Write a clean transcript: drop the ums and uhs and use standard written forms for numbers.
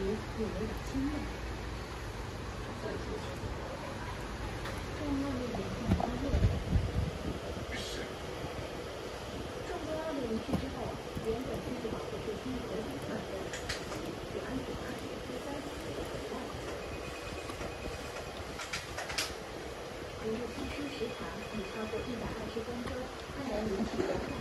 有点轻的。重要的点是发热的。中标的进去之后，原本机子保护是清洁的很快的，有安全卡也是3次回来。由于必须时长已超过120分钟，看来引起的。